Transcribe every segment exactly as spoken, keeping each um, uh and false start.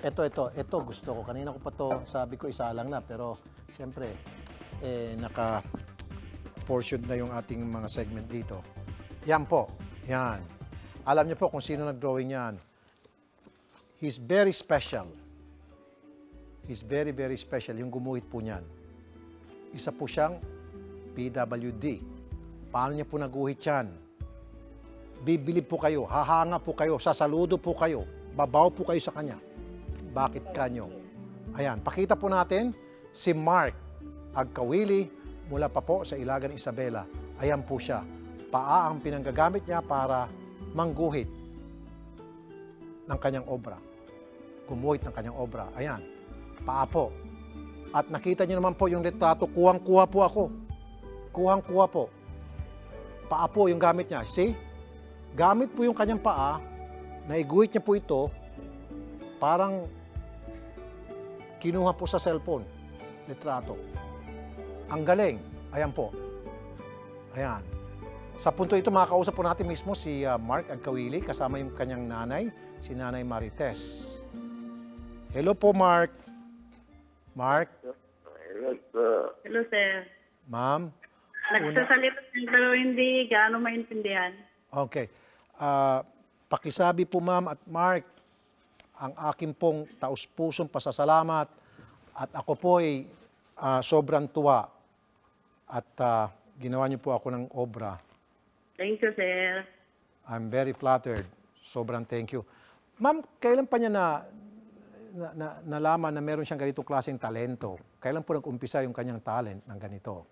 Ito, ito, ito gusto ko. Kanina ko pa to, sabi ko isa lang na, pero siyempre, eh, naka-portion na yung ating mga segment dito. Yan po, yan. Alam niyo po kung sino nag-drawing yan. He's very special. He's very, very special. Yung gumuhit po niyan. Isa po siyang P W D. Paano niya po naguhit yan? Bibili po kayo, hahanga po kayo, sasaludo po kayo, babaw po kayo sa kanya. Bakit kanyo? Ayan, pakita po natin si Mark Agkawili mula pa po sa Ilagan Isabela. Ayan po siya. Paa ang pinanggagamit niya para mangguhit ng kanyang obra. Gumuhit ng kanyang obra. Ayan, paa po. At nakita niyo naman po yung retrato, kuhang-kuha po ako. Kuhang-kuha po. Paa po yung gamit niya. See? Gamit po yung kanyang paa, naiguhit niya po ito, parang kinuha po sa cellphone, litrato. Ang galing. Ayan po. Ayan. Sa punto ito, makakausap po natin mismo si uh, Mark Agkawili, kasama yung kanyang nanay, si Nanay Marites. Hello po, Mark. Mark? Hello, sir. Hello, sir. Ma'am? Nagsasalita pero hindi gaano maintindihan. Okay. Uh, pakisabi po, Ma'am at Mark, ang akin pong taus-pusong pasasalamat at ako po ay uh, sobrang tuwa at uh, ginawa niyo po ako ng obra. Thank you, sir. I'm very flattered. Sobrang thank you. Ma'am, kailan pa niya na, na, na nalaman na meron siyang ganitong klaseng talento? Kailan po nag-umpisa yung kanyang talent ng ganito?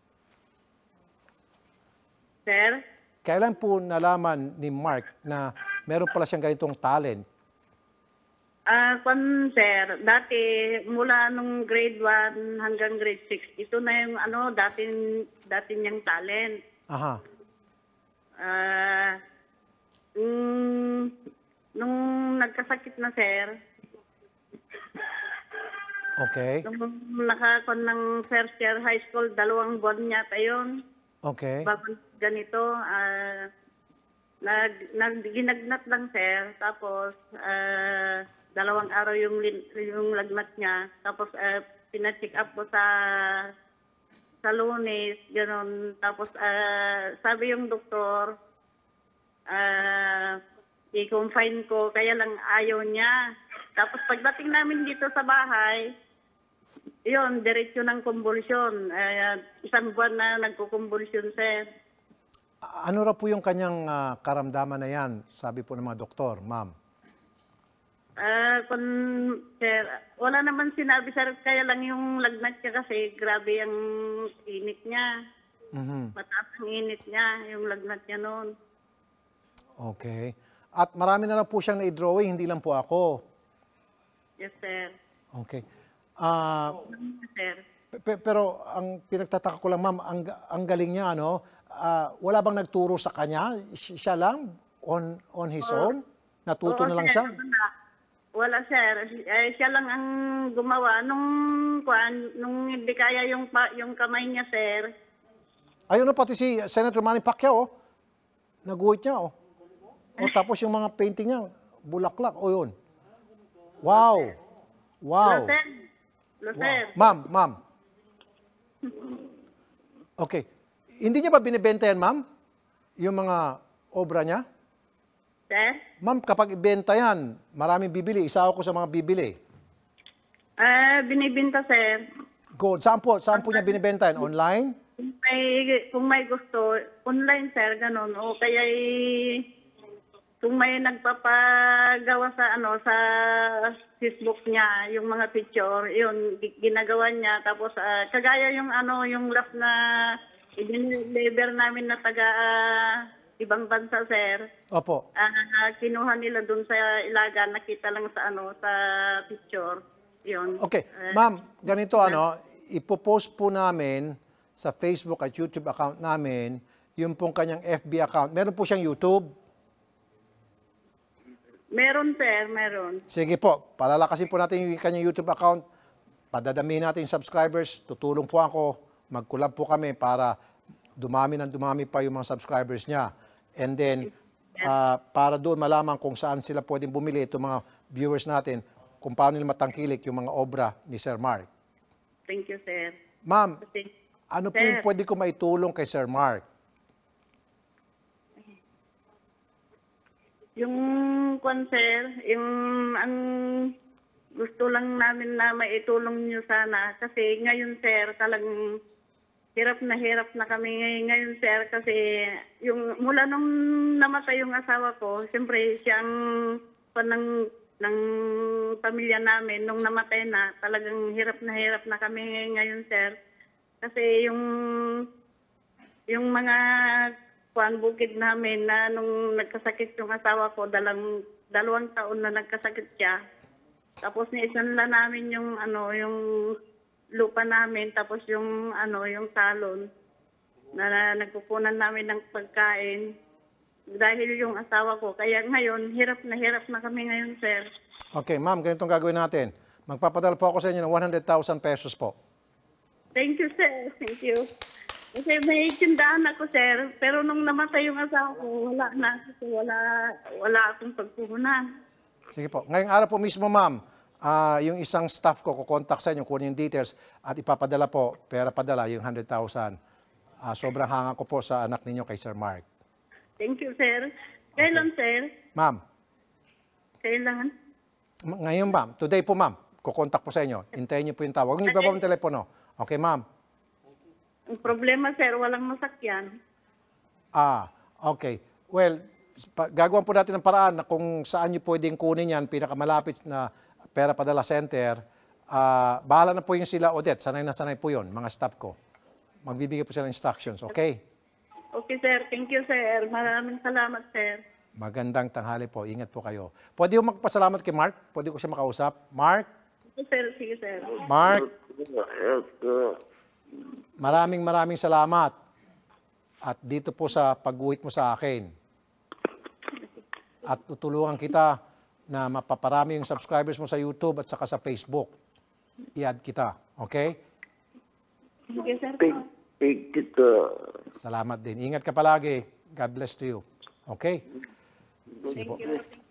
Sir? Kailan po nalaman ni Mark na meron pala siyang ganitong talent? Ah, uh, sir, dati mula nung grade one hanggang grade six, ito na yung ano, dati dati niyang talent. Aha. Ah, uh, mm, nung nagkasakit na, sir. Okay. Nung nakakon ng first year high school, dalawang buwan yata yun. Okay. Bago ganito, ah, nag, nag, ginagnat lang, sir. Tapos, ah, dalawang araw yung, yung lagnat niya. Tapos, ah, pina-check up ko sa sa Lunes, gano'n. Tapos, ah, sabi yung doktor, ah, i-confine ko, kaya lang ayaw niya. Tapos, pagdating namin dito sa bahay, yun, diretsyo ng kumbulsyon. Uh, isang buwan na nagkukumbulsyon, sir. Ano raw po yung kanyang uh, karamdaman na yan, sabi po ng mga doktor, ma'am? Uh, kung, sir, wala naman sinabi, sir, kaya lang yung lagnat niya kasi grabe ang init niya. Mm-hmm. Mataas ang init niya, yung lagnat niya noon. Okay. At marami na lang po siyang na-drawing, hindi lang po ako. Yes, sir. Okay. Uh, sir. Pero ang pinagtataka ko lang, ma'am, ang, ang galing niya, ano, uh, wala bang nagturo sa kanya? Siya lang? On, on his oh. own? Natuto Oo, na lang sir, siya? Wala, wala sir. Eh, siya lang ang gumawa. Nung, kwan, nung hindi kaya yung, yung kamay niya, sir. Ayun na, pati si Senator Manny Pacquiao, oh. Naguhit niya, oh. O tapos yung mga painting niya, bulaklak, o oh, yun. Wow! Wow! Hello, sir. Hello, Wow. sir. Ma'am, ma'am. Okay. Hindi niya ba binibenta yan, ma'am? Yung mga obra niya? Sir? Ma'am, kapag ibenta yan, maraming bibili. Isa ako sa mga bibili. Ah, binibenta, sir. Good. Saan po? Saan po niya binibenta yan? Online? Kung may, kung may gusto, online, sir, ganun. O kaya kung may nagpapagawa sa ano sa Facebook niya, yung mga picture, yun, ginagawa niya. Tapos, uh, kagaya yung ano, yung last na i-deliver namin na taga uh, ibang bansa, sir. Opo. Uh, kinuha nila dun sa Ilagan, nakita lang sa ano, sa picture. Yun. Okay. Uh, Ma'am, ganito ano, ipopost po namin sa Facebook at YouTube account namin yung pong kanyang F B account. Meron po siyang YouTube. Meron, sir, meron. Sige po, palalakasin po natin yung kanyang YouTube account. Padadamihin natin yung subscribers. Tutulong po ako. Mag-collab po kami para dumami ng dumami pa yung mga subscribers niya. And then, uh, para doon malaman kung saan sila pwedeng bumili itong mga viewers natin, kung paano nila matangkilik yung mga obra ni Sir Mark. Thank you, sir. Ma'am, Kasi, ano po Sir. yung pwede ko maitulong kay Sir Mark? yung kwan, sir, yung ang gusto lang namin na maitulong niyo sana. Kasi ngayon, sir, talagang hirap na hirap na kami ngay- ngayon, sir. Kasi yung mula nung namatay yung asawa ko, siyempre siyang kwan ng, ng pamilya namin. Nung namatay na, talagang hirap na hirap na kami ngay- ngayon, sir. Kasi yung yung mga kuan bukid namin na nung nagkasakit yung asawa ko, dalang, dalawang taon na nagkasakit siya. Tapos niisanla namin yung ano, yung lupa namin, tapos yung ano, yung salon na, na nagpupunan namin ng pagkain dahil yung asawa ko. Kaya ngayon, hirap na hirap na kami ngayon, sir. Okay, ma'am, ganitong gagawin natin. Magpapadala po ako sa inyo ng one hundred thousand pesos po. Thank you, sir. Thank you. Kasi may tindahan ako, sir. Pero nung namatay yung asawa ko, wala na. Kasi wala, wala akong pagpuhunan. Sige po. Ngayong araw po mismo, ma'am, ah, yung isang staff ko, kukontak sa inyo, kunin yung details at ipapadala po, pera padala, yung one hundred thousand. Ah, sobrang hanga ko po sa anak ninyo kay Sir Mark. Thank you, sir. Kailan, sir? Ma'am, Kailan? m- ngayon ma'am, today po ma'am, kukontak po sa inyo. Hintayin niyo po yung tawag. Huwag niyo ibaba ang telepono. Okay, ma'am? Ang problema, sir, walang masakyan. Ah, okay. Well, pa- gagawan po natin ng paraan na kung saan nyo pwedeng kunin yan, pinakamalapit na pera padala center. Ah, bahala na po yung sila, Odette. Sanay na sanay po yun, mga staff ko. Magbibigay po sila ng instructions, okay? Okay, sir. Thank you, sir. Maraming salamat, sir. Magandang tanghali po. Ingat po kayo. Pwede mo magpasalamat kay Mark? Pwede ko siya makausap? Mark? Okay, sir. Sige, sir. Mark? Yes, uh, Maraming maraming salamat. At dito po sa pag-uwit mo sa akin. At tutulungan kita na mapaparami yung subscribers mo sa YouTube at saka sa Facebook. I-add kita. Okay? Sige, sir. big, big kita. Salamat din. Ingat ka palagi. God bless to you. Okay? Sige po. Thank you.